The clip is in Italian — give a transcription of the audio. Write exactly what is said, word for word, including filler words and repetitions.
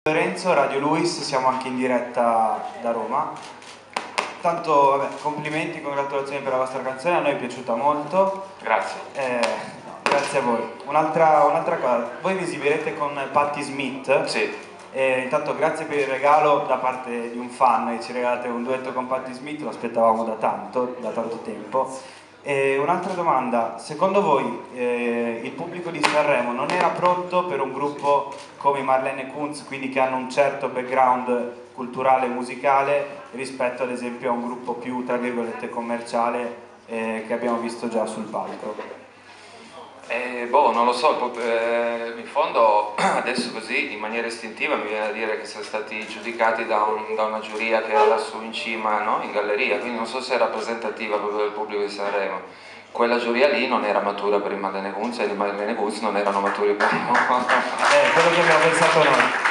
Lorenzo, Radio Luis, siamo anche in diretta da Roma. Tanto, vabbè, complimenti, congratulazioni per la vostra canzone, a noi è piaciuta molto. Grazie. Eh, grazie a voi. Un'altra un'altra cosa, voi vi esibirete con Patti Smith. Sì. Eh, intanto grazie per il regalo da parte di un fan, che ci regalate un duetto con Patti Smith, lo aspettavamo da tanto, da tanto tempo. E un'altra domanda, secondo voi eh, il pubblico di Sanremo non era pronto per un gruppo come Marlene Kunz, quindi che hanno un certo background culturale e musicale, rispetto ad esempio a un gruppo più, tra virgolette, commerciale eh, che abbiamo visto già sul palco? Eh, boh, non lo so, eh, in fondo adesso così in maniera istintiva mi viene a dire che siamo stati giudicati da, un, da una giuria che era lassù in cima, no? In galleria, quindi non so se è rappresentativa proprio del pubblico di Sanremo. Quella giuria lì non era matura per il Marlene Kunz e i Marlene Kunz non erano maturi per il Eh, quello che abbiamo pensato noi.